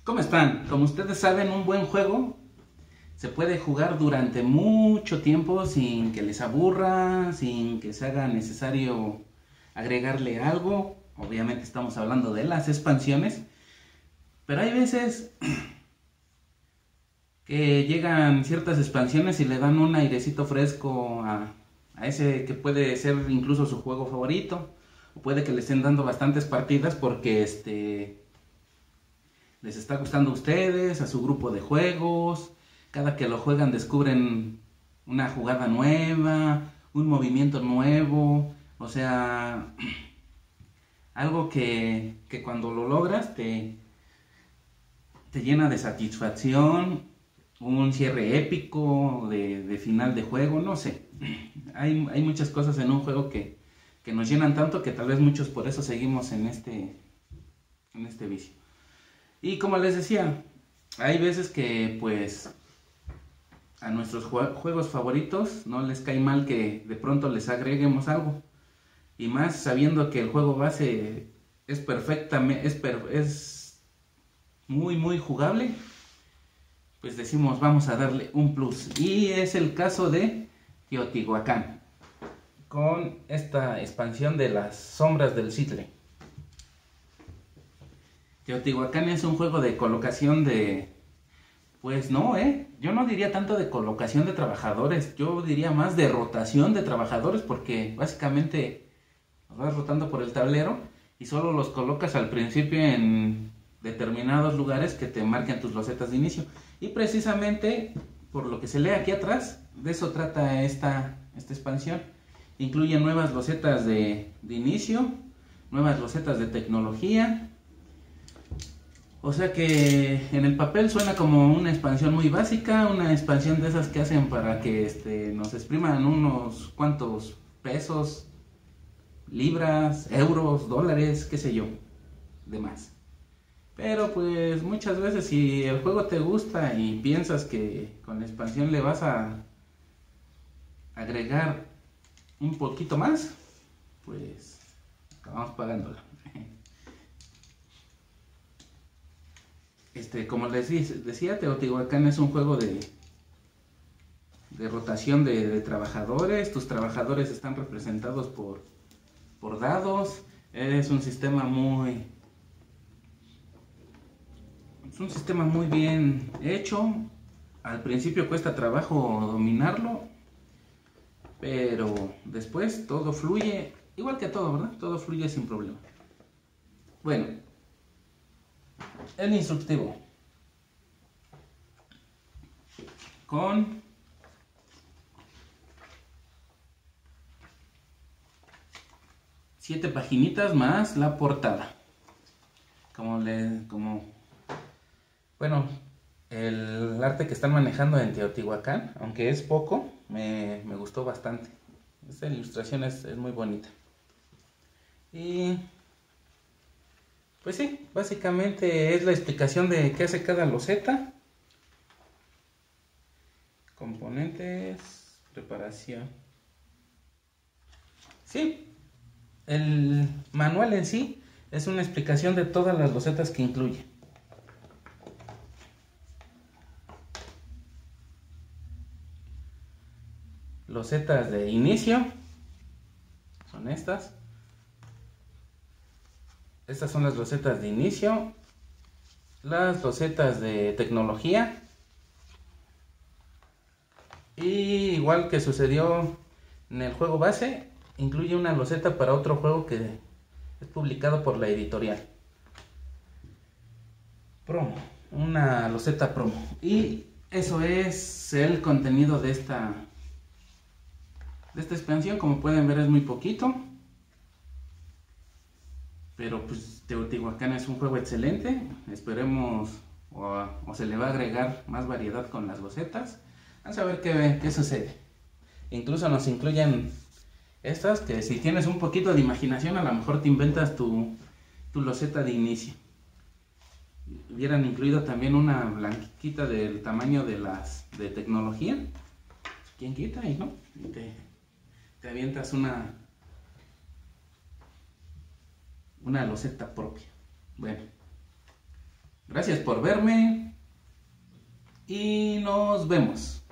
¿Cómo están? Como ustedes saben, un buen juego se puede jugar durante mucho tiempo sin que les aburra, sin que se haga necesario agregarle algo. Obviamente estamos hablando de las expansiones, pero hay veces que llegan ciertas expansiones y le dan un airecito fresco a ese que puede ser incluso su juego favorito, o puede que le estén dando bastantes partidas porque les está gustando a ustedes, a su grupo de juegos. Cada que lo juegan descubren una jugada nueva, un movimiento nuevo, o sea, algo que cuando lo logras te llena de satisfacción, un cierre épico de final de juego, no sé. Hay muchas cosas en un juego que nos llenan tanto que tal vez muchos por eso seguimos en este vicio. Y como les decía, hay veces que pues a nuestros juegos favoritos no les cae mal que de pronto les agreguemos algo. Y más sabiendo que el juego base es es muy jugable, pues decimos vamos a darle un plus. Y es el caso de Teotihuacán, con esta expansión de las sombras del Citle. Teotihuacán es un juego de colocación pues no, yo no diría tanto de colocación de trabajadores, yo diría más de rotación de trabajadores, porque básicamente los vas rotando por el tablero y solo los colocas al principio en determinados lugares que te marquen tus losetas de inicio. Y precisamente, por lo que se lee aquí atrás, de eso trata esta expansión. Incluye nuevas losetas de inicio, nuevas losetas de tecnología. O sea que en el papel suena como una expansión muy básica, una expansión de esas que hacen para que nos expriman unos cuantos pesos, libras, euros, dólares, qué sé yo, de más. Pero pues muchas veces si el juego te gusta y piensas que con la expansión le vas a agregar un poquito más, pues acabamos pagándola. Como les decía, Teotihuacán es un juego de rotación de trabajadores. Tus trabajadores están representados por dados. Es un sistema muy bien hecho. Al principio cuesta trabajo dominarlo, pero después todo fluye, igual que todo, ¿verdad? Todo fluye sin problema. Bueno, el instructivo con 7 paginitas más la portada. Bueno, el arte que están manejando en Teotihuacán, aunque es poco, me gustó bastante. Esta ilustración es muy bonita. Y pues sí, básicamente es la explicación de qué hace cada loseta. Componentes, preparación. Sí, el manual en sí es una explicación de todas las losetas que incluye. Losetas de inicio son estas. Estas son las losetas de inicio. Las losetas de tecnología. Y igual que sucedió en el juego base, incluye una loseta para otro juego que es publicado por la editorial. Promo, una loseta promo. Y eso es el contenido de esta expansión. Como pueden ver, es muy poquito, pero pues Teotihuacán es un juego excelente. Esperemos o se le va a agregar más variedad con las losetas. Vamos a ver qué sucede. Incluso nos incluyen estas que si tienes un poquito de imaginación a lo mejor te inventas tu loseta de inicio. Hubieran incluido también una blanquita del tamaño de las de tecnología. ¿Quién quita? Y no, te avientas una loseta propia. Bueno, Gracias por verme y nos vemos.